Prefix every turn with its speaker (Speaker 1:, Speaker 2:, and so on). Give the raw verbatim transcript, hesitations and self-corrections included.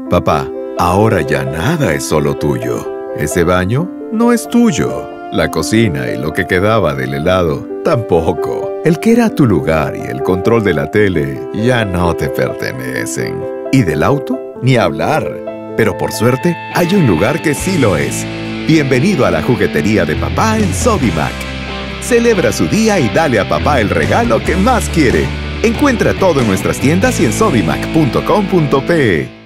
Speaker 1: Papá, ahora ya nada es solo tuyo. Ese baño no es tuyo. La cocina y lo que quedaba del helado tampoco. El que era tu lugar y el control de la tele ya no te pertenecen. ¿Y del auto? Ni hablar. Pero por suerte, hay un lugar que sí lo es. Bienvenido a la juguetería de papá en Sodimac. Celebra su día y dale a papá el regalo que más quiere. Encuentra todo en nuestras tiendas y en sodimac punto com punto pe.